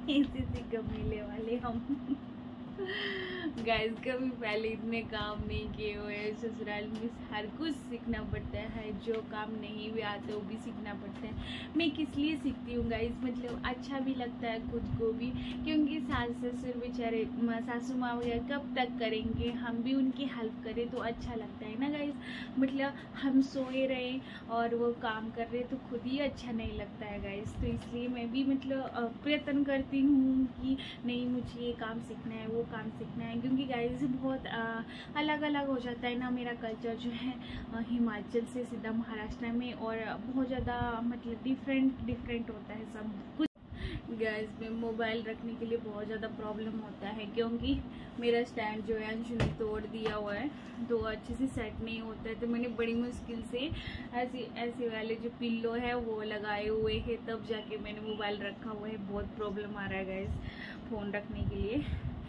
ऐसे से कमीले वाले हम गाइस कभी पहले इतने काम नहीं किए हुए। ससुराल में हर कुछ सीखना पड़ता है, जो काम नहीं भी आते वो भी सीखना पड़ता है। मैं किस लिए सीखती हूँ गाइस, मतलब अच्छा भी लगता है खुद को भी, क्योंकि सास ससुर बेचारे सासू माँ वगैरह कब तक करेंगे, हम भी उनकी हेल्प करें तो अच्छा लगता है ना गाइस। मतलब हम सोए रहे और वो काम कर रहे तो खुद ही अच्छा नहीं लगता है गाइस। तो इसलिए मैं भी मतलब प्रयत्न करती हूँ कि नहीं मुझे ये काम सीखना है, वो काम सीखना है, क्योंकि गाइस बहुत अलग अलग हो जाता है ना मेरा कल्चर जो है हिमाचल से सीधा महाराष्ट्र में, और बहुत ज़्यादा मतलब डिफरेंट होता है सब कुछ। गैस में मोबाइल रखने के लिए बहुत ज़्यादा प्रॉब्लम होता है, क्योंकि मेरा स्टैंड जो है अंशु ने तोड़ दिया हुआ है तो अच्छे से सेट नहीं होता है। तो मैंने बड़ी मुश्किल से ऐसे वाले जो पिल्लो है वो लगाए हुए हैं, तब जाके मैंने मोबाइल रखा हुआ है। बहुत प्रॉब्लम आ रहा है गैस फ़ोन रखने के लिए।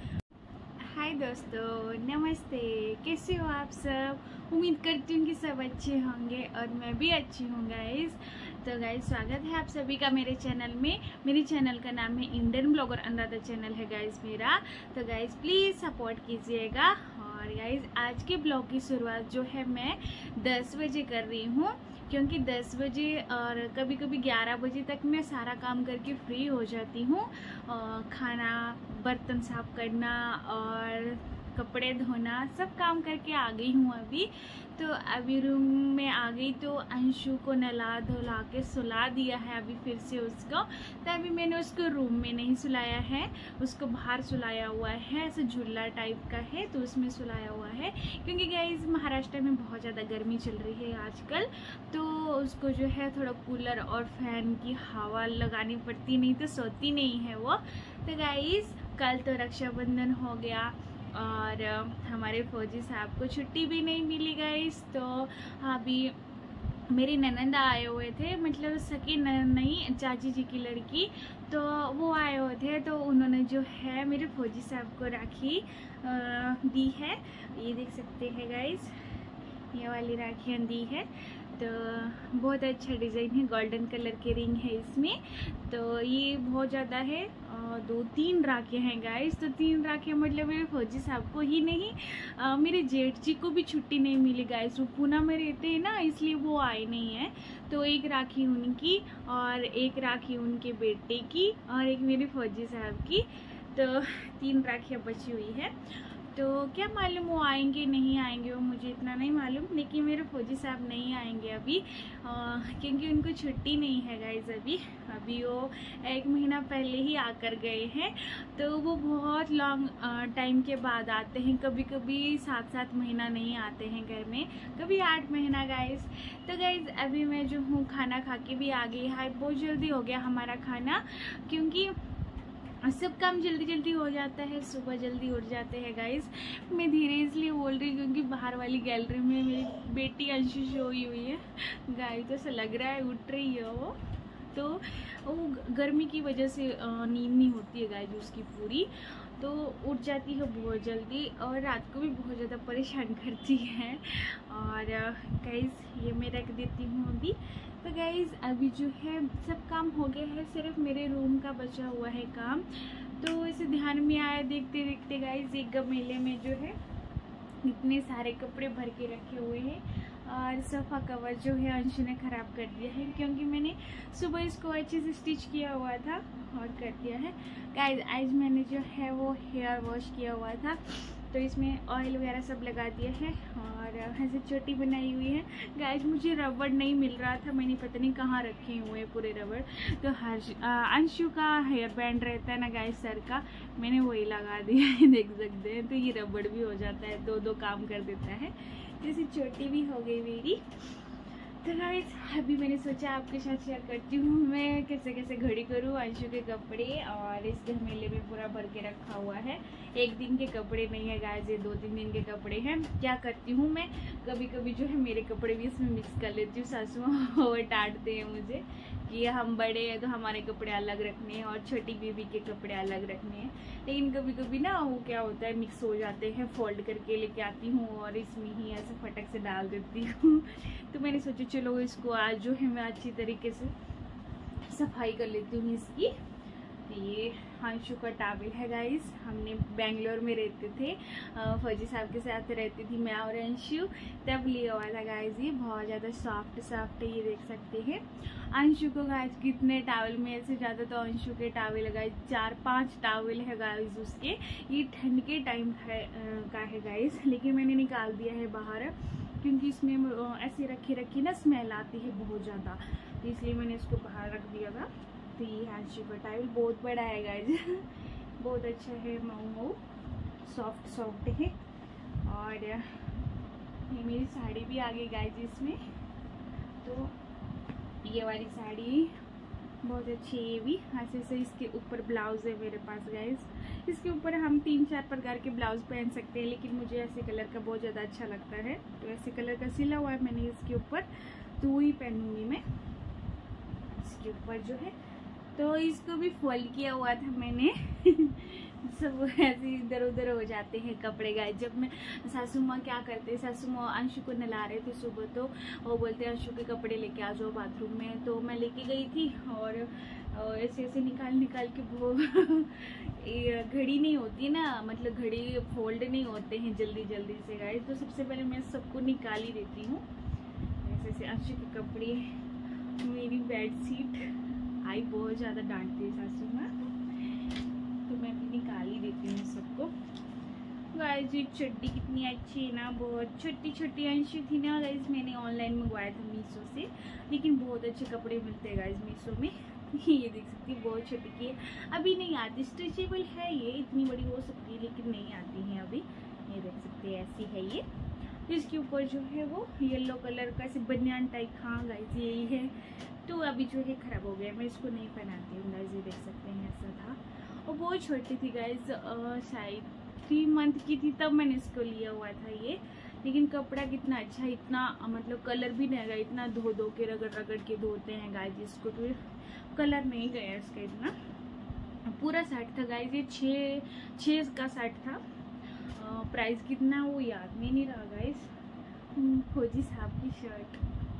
हाय दोस्तों, नमस्ते, कैसे हो आप सब। उम्मीद करती हूँ कि सब अच्छे होंगे और मैं भी अच्छी हूँ गाइस। तो गाइस स्वागत है आप सभी का मेरे चैनल में। मेरे चैनल का नाम है इंडियन ब्लॉगर अनुराधा चैनल है गाइस मेरा। तो गाइस प्लीज़ सपोर्ट कीजिएगा। और गाइस आज के ब्लॉग की शुरुआत जो है मैं 10 बजे कर रही हूँ, क्योंकि 10 बजे और कभी कभी 11 बजे तक मैं सारा काम करके फ्री हो जाती हूँ। खाना बर्तन साफ करना और कपड़े धोना सब काम करके आ गई हूँ अभी। तो अभी रूम में आ गई तो अंशु को नला धुला के सुला दिया है अभी फिर से उसको। तो अभी मैंने उसको रूम में नहीं सुलाया है, उसको बाहर सुलाया हुआ है, ऐसे झूला टाइप का है तो उसमें सुलाया हुआ है, क्योंकि गाइस महाराष्ट्र में बहुत ज़्यादा गर्मी चल रही है आजकल। तो उसको जो है थोड़ा कूलर और फैन की हवा लगानी पड़ती, नहीं तो सोती नहीं है वो। तो गाइस कल तो रक्षाबंधन हो गया और हमारे फौजी साहब को छुट्टी भी नहीं मिली गाइस। तो अभी मेरी ननंद आए हुए थे, मतलब सकी ननंद नहीं, चाची जी की लड़की, तो वो आए हुए थे। तो उन्होंने जो है मेरे फौजी साहब को राखी दी है, ये देख सकते हैं गाइस, ये वाली राखियाँ दी है। तो बहुत अच्छा डिज़ाइन है, गोल्डन कलर के रिंग है इसमें। तो ये बहुत ज़्यादा है, 2-3 राखियाँ हैं गाइस। तो 3 राखियाँ मतलब मेरे फौजी साहब को ही नहीं, मेरे जेठ जी को भी छुट्टी नहीं मिली गाइस। वो पूना में रहते हैं ना, इसलिए वो आए नहीं है। तो एक राखी उनकी और एक राखी उनके बेटे की और एक मेरे फौजी साहब की। तो 3 राखियाँ बची हुई है। तो क्या मालूम वो आएंगे नहीं आएंगे, वो मुझे इतना नहीं मालूम, लेकिन मेरे फौजी साहब नहीं आएंगे अभी क्योंकि उनको छुट्टी नहीं है गाइस। अभी वो 1 महीना पहले ही आकर गए हैं। तो वो बहुत लॉन्ग टाइम के बाद आते हैं, कभी कभी 7-7 महीना नहीं आते हैं घर में, कभी 8 महीना गाइस। तो गाइस अभी मैं जो हूँ खाना खा के भी आ गई है, बहुत जल्दी हो गया हमारा खाना, क्योंकि सब काम जल्दी जल्दी हो जाता है, सुबह जल्दी उठ जाते हैं गाइस। मैं धीरे इसलिए बोल रही हूँ क्योंकि बाहर वाली गैलरी में मेरी बेटी अंशु सोई हुई है गाइस, तो ऐसा लग रहा है उठ रही है वो। तो वो गर्मी की वजह से नींद नहीं होती है गाइस उसकी पूरी, तो उठ जाती है बहुत जल्दी और रात को भी बहुत ज़्यादा परेशान करती है। और गाइस ये मैं रख देती हूँ अभी। तो गाइस अभी जो है सब काम हो गया है, सिर्फ मेरे रूम का बचा हुआ है काम। तो इसे ध्यान में आया देखते देखते गाइस, एक गमले में जो है इतने सारे कपड़े भर के रखे हुए हैं और सोफा कवर जो है अंशु ने ख़राब कर दिया है, क्योंकि मैंने सुबह इसको अच्छे से स्टिच किया हुआ था और कर दिया है गाइस। आज मैंने जो है वो हेयर वॉश किया हुआ था, तो इसमें ऑयल वगैरह सब लगा दिया है और ऐसे चोटी बनाई हुई है गाइस। मुझे रबड़ नहीं मिल रहा था, मैंने पता नहीं कहाँ रखे हुए हैं पूरे रबड़। तो अंशु का हेयर बैंड रहता है ना गाइस सर का, मैंने वही लगा दिया है देख सकते हैं। तो ये रबड़ भी हो जाता है, 2-2 काम कर देता है। जैसे चोटी भी हो गई मेरी। तो गाइस अभी मैंने सोचा आपके साथ शेयर करती हूँ मैं कैसे कैसे घड़ी करूँ अंशु के कपड़े, और इस गमले में पूरा भर के रखा हुआ है। 1 दिन के कपड़े नहीं है गाइस, ये 2-3 दिन के कपड़े हैं। क्या करती हूँ मैं, कभी कभी जो है मेरे कपड़े भी इसमें मिक्स कर लेती हूँ। सासू वो डांटते हैं मुझे कि हम बड़े हैं तो हमारे कपड़े अलग रखने हैं और छोटी बेबी के कपड़े अलग रखने हैं, लेकिन कभी कभी ना वो क्या होता है मिक्स हो जाते हैं। फोल्ड करके लेके आती हूँ और इसमें ही ऐसे फटक से डाल देती हूँ। तो मैंने सोचा चलो इसको आज जो है मैं अच्छी तरीके से सफाई कर लेती हूँ इसकी। ये अंशु का टावल है गाइस। हमने बेंगलोर में रहते थे, फौजी साहब के साथ रहती थी मैं और अंशु, तब लिया हुआ था गाइस। ये बहुत ज़्यादा सॉफ्ट है, ये देख सकते हैं। अंशु को गाइस कितने टावल में से ज़्यादा तो अंशु के टावल है गाइस, 4-5 टावल है गाइस उसके। ये ठंड के टाइम का है गाइस, लेकिन मैंने निकाल दिया है बाहर क्योंकि इसमें ऐसे रखी ना स्मेल आती है बहुत ज़्यादा, तो इसलिए मैंने इसको बाहर रख दिया था। तो ये अंशु का टावल बहुत बड़ा है गाइस, बहुत अच्छा है, मऊ सॉफ्ट है। और ये मेरी साड़ी भी आ गई गाइस इसमें, तो ये वाली साड़ी बहुत अच्छी है। ये भी ऐसे से इसके ऊपर ब्लाउज है मेरे पास गाइस। इसके ऊपर हम 3-4 प्रकार के ब्लाउज पहन सकते हैं, लेकिन मुझे ऐसे कलर का बहुत ज़्यादा अच्छा लगता है, तो ऐसे कलर का सिला हुआ है मैंने इसके ऊपर, तो वही पहनूंगी मैं इसके ऊपर जो है। तो इसको भी फोल्ड किया हुआ था मैंने सब ऐसे इधर उधर हो जाते हैं कपड़े गाइस। जब मैं सासू माँ क्या करते, सासू माँ अंशु को नला रहे थे सुबह, तो वो बोलते हैं अंशु के कपड़े लेके आ जाओ बाथरूम में, तो मैं लेके गई थी और ऐसे ऐसे निकाल के वो घड़ी नहीं होती ना, मतलब घड़ी फोल्ड नहीं होते हैं जल्दी से गाइस, तो सबसे पहले मैं सबको निकाल ही देती हूँ ऐसे ऐसे। अंशु के कपड़े, मेरी बेडशीट आई, बहुत ज़्यादा डांटती है सासू माँ, तो मैं भी निकाल ही देती हूँ सबको गाइस। ये चड्डी कितनी अच्छी है ना, बहुत छोटी अंशु थी ना गाइस, मैंने ऑनलाइन मंगवाया था मीशो से, लेकिन बहुत अच्छे कपड़े मिलते हैं गाइस मीशो में। ये देख सकती है, बहुत छोटी की है, अभी नहीं आती, स्ट्रेचेबल है ये, इतनी बड़ी हो सकती है लेकिन नहीं आती है अभी। ये देख सकते हैं, ऐसी है ये। इसके ऊपर जो है वो येलो कलर का ऐसे बनियान टाइप, हाँ गाइस यही है, तो अभी जो है खराब हो गया, मैं इसको नहीं पहनाती हूँ गाइस। ये देख सकते हैं, ऐसा था और बहुत छोटी थी गाइस, शायद 3 मंथ की थी तब मैंने इसको लिया हुआ था ये। लेकिन कपड़ा कितना अच्छा, इतना मतलब कलर भी नहीं गया, इतना धो के रगड़ के धोते हैं गाइस इसको, तो कलर नहीं गया इसका इतना। पूरा सेट था गाइस, ये 6 का सेट था। प्राइस कितना वो याद में नहीं रहा गाइस। फौजी साहब की शर्ट,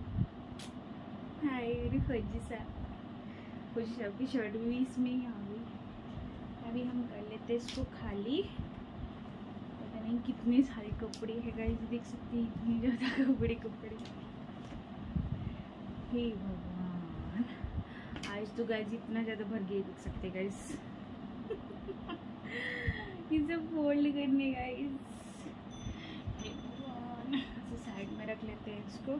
हाय फौजी साहब की शर्ट भी इसमें ही आ गई। अभी हम कर लेते इसको खाली, पता नहीं कितने सारे कपड़े है गाइस, देख सकते हैं इतनी ज़्यादा कपड़े। हे भगवान, आज तो गाइस इतना ज़्यादा भर गए, देख सकते गाइस ये सब फोल्ड करने गाइस। ऐसे साइड में रख लेते हैं इसको।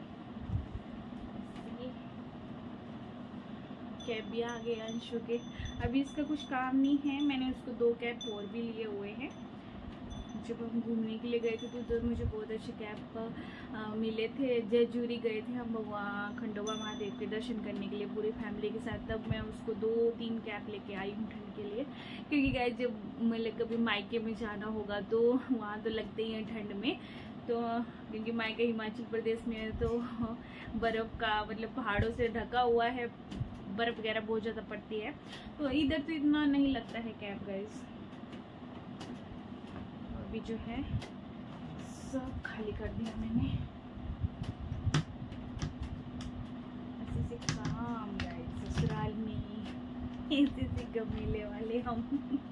कैप भी आ गए अंशु के, अभी इसका कुछ काम नहीं है, मैंने उसको 2 कैप और भी लिए हुए हैं। जब हम घूमने के लिए गए थे तो उधर मुझे बहुत अच्छे कैप मिले थे, जयजूरी गए थे हम वहाँ खंडोबा महादेव के दर्शन करने के लिए पूरी फैमिली के साथ, तब मैं उसको 2-3 कैप लेके आई हूँ ठंड के लिए, क्योंकि गाइस जब मतलब कभी मायके में जाना होगा तो वहाँ तो लगते ही हैं ठंड में, तो क्योंकि मायके हिमाचल प्रदेश में है, तो बर्फ़ का मतलब पहाड़ों से ढका हुआ है, बर्फ़ वगैरह बहुत ज़्यादा पड़ती है, तो इधर तो इतना नहीं लगता है कैप गाइस। अभी जो है सब खाली कर दिया मैंने, ऐसे से काम गाइस, ससुराल में ऐसे से गमीले वाले हम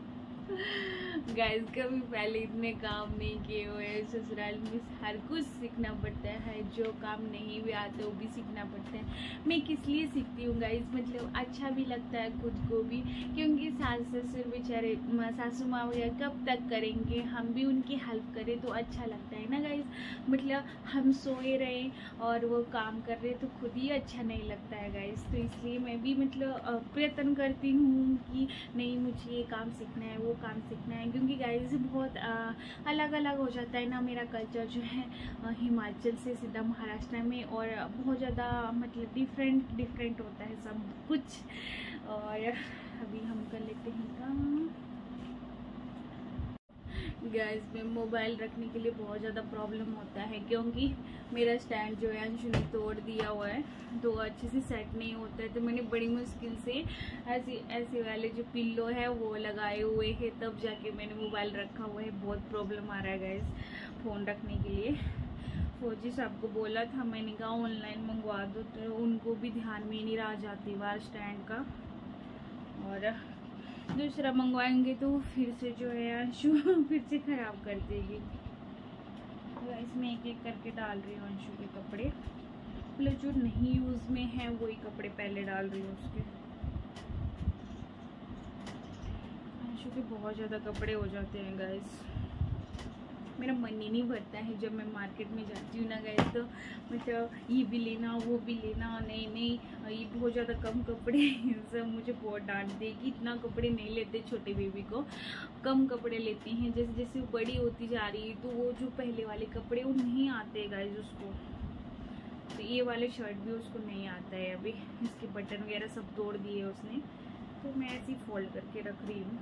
गाइस, कभी पहले इतने काम नहीं किए हुए। ससुराल में हर कुछ सीखना पड़ता है, जो काम नहीं भी आते वो भी सीखना पड़ता है। मैं किस लिए सीखती हूँ गाइस, मतलब अच्छा भी लगता है खुद को भी, क्योंकि सास ससुर बेचारे सासू माँ वगैरह कब तक करेंगे, हम भी उनकी हेल्प करें तो अच्छा लगता है ना गाइस। मतलब हम सोए रहे और वो काम कर रहे तो खुद ही अच्छा नहीं लगता है गाइस, तो इसलिए मैं भी मतलब प्रयत्न करती हूँ कि नहीं मुझे ये काम सीखना है, वो काम सीखना है, क्योंकि गाइस बहुत अलग अलग हो जाता है ना मेरा कल्चर जो है, हिमाचल से सीधा महाराष्ट्र में, और बहुत ज़्यादा मतलब डिफरेंट होता है सब कुछ। और अभी हम कर लेते हैं काम गाइस। में मोबाइल रखने के लिए बहुत ज़्यादा प्रॉब्लम होता है, क्योंकि मेरा स्टैंड जो है अंशु ने तोड़ दिया हुआ है, तो अच्छे से सेट नहीं होता है, तो मैंने बड़ी मुश्किल से ऐसे वाले जो पिल्लो है वो लगाए हुए हैं, तब जाके मैंने मोबाइल रखा हुआ है। बहुत प्रॉब्लम आ रहा है गाइस फ़ोन रखने के लिए। फौजी साहब को बोला था मैंने, कहा ऑनलाइन मंगवा दो, तो उनको भी ध्यान में नहीं रह जाती बार स्टैंड का। और दूसरा मंगवाएंगे तो फिर से जो है अंशु फिर से खराब कर देगी। तो इसमें एक एक करके डाल रही हूँ अंशु के कपड़े, मतलब जो नहीं यूज़ में है वही कपड़े पहले डाल रही हूँ उसके। अंशु के बहुत ज़्यादा कपड़े हो जाते हैं गाइस, मेरा मन ही नहीं भरता है जब मैं मार्केट में जाती हूँ ना गाइस, तो मतलब ये भी लेना वो भी लेना, नहीं नहीं ये बहुत ज़्यादा कम कपड़े सब मुझे बहुत डांट देगी, इतना कपड़े नहीं लेते छोटे बेबी को, कम कपड़े लेते हैं। जैसे जैसे वो बड़ी होती जा रही है तो वो जो पहले वाले कपड़े वो नहीं आते गाइस उसको, तो ये वाले शर्ट भी उसको नहीं आता है अभी, इसके बटन वगैरह सब तोड़ दिए उसने, तो मैं ऐसे ही फोल्ड करके रख रही हूँ।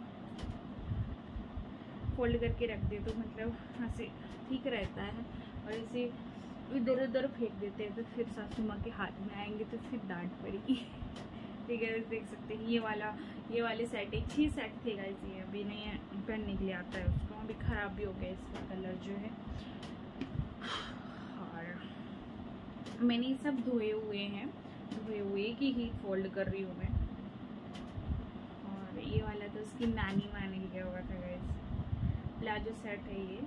फोल्ड करके रख दे तो मतलब हाँ से ठीक रहता है, और इसे इधर उधर फेंक देते हैं तो फिर सासू माँ के हाथ में आएंगे तो फिर डांट पड़ेगी। ठीक है, देख सकते हैं ये वाले सेट एक 6 सेट थे गाइस, ये अभी नहीं पहनने के लिए आता है उसको, अभी ख़राब भी हो गया इसका कलर जो है। और मैंने ये सब धोए हुए कि ही फोल्ड कर रही हूँ मैं। और ये वाला तो उसकी नानी माँ ने लिया हुआ था गाइस, प्लाजो सेट है ये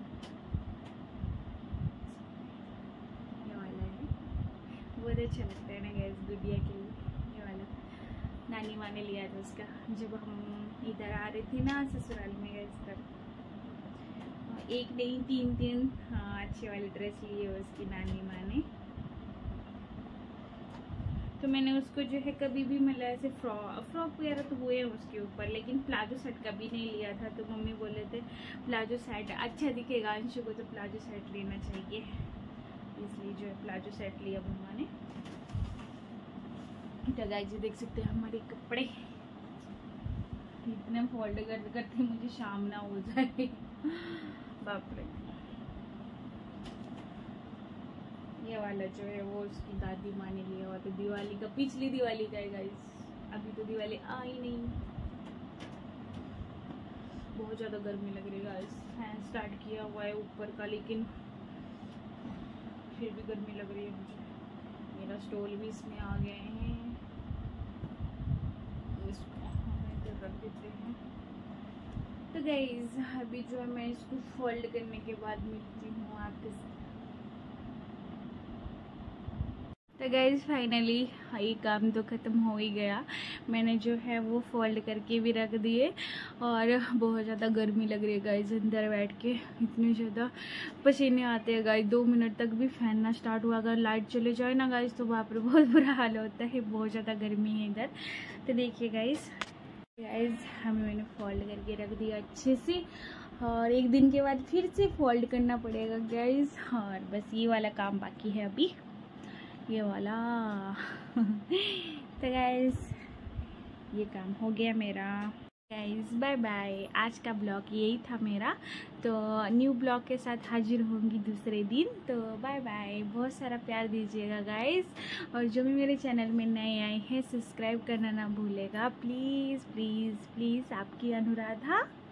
वाला है, बहुत अच्छा लगता है ना गैस गुड़िया के लिए। ये वाला नानी माँ ने लिया था उसका, जब हम इधर आ रहे थे ना ससुराल में गैस, तब एक नहीं 3 हाँ अच्छे वाले ड्रेस लिए उसकी नानी माँ ने। तो मैंने उसको जो है कभी भी मतलब ऐसे फ्रॉक वगैरह तो हुए हैं उसके ऊपर, लेकिन प्लाजो सेट कभी नहीं लिया था। तो मम्मी बोले थे प्लाजो सेट अच्छा दिखेगा अंशु को, तो प्लाजो सेट लेना चाहिए, इसलिए जो है प्लाजो सेट लिया मम्मा ने। तो गाइस जी देख सकते हैं हमारे कपड़े, इतने फोल्ड करते मुझे शाम ना हो जाए, बाप रे। ये वाला जो है वो उसकी दादी माँ ने लिया हुआ था दिवाली का, पिछली दिवाली का है गाइस, अभी तो दिवाली आई नहीं। बहुत ज़्यादा गर्मी लग रही है गाइस, फैन स्टार्ट किया हुआ है ऊपर का, लेकिन फिर भी गर्मी लग रही है मुझे। मेरा स्टोल भी इसमें आ गए हैं, इसको इधर रख देते हैं। तो गाइस अभी जो है मैं इसको फोल्ड करने के बाद मिलती हूँ आपके साथ। तो गाइज फाइनली ये काम तो ख़त्म हो ही गया, मैंने जो है वो फोल्ड करके भी रख दिए, और बहुत ज़्यादा गर्मी लग रही है गाइज अंदर बैठ के, इतने ज़्यादा पसीने आते हैं गाइज। 2 मिनट तक भी फैन ना स्टार्ट हुआ, अगर लाइट चले जाए ना गाइज तो बाप रे बहुत बुरा हाल होता है, बहुत ज़्यादा गर्मी है इधर। तो देखिए गाइज हमें मैंने फोल्ड करके रख दिया अच्छे से, और 1 दिन के बाद फिर से फोल्ड करना पड़ेगा गाइज, और बस ये वाला काम बाकी है अभी, ये वाला। तो गाइस ये काम हो गया मेरा। गाइस बाय बाय, आज का ब्लॉग यही था मेरा, तो न्यू ब्लॉग के साथ हाजिर होंगी दूसरे दिन। तो बाय बाय, बहुत सारा प्यार दीजिएगा गाइस, और जो भी मेरे चैनल में नए आए हैं सब्सक्राइब करना ना भूलेगा, प्लीज़ प्लीज़ प्लीज़, आपकी अनुराधा।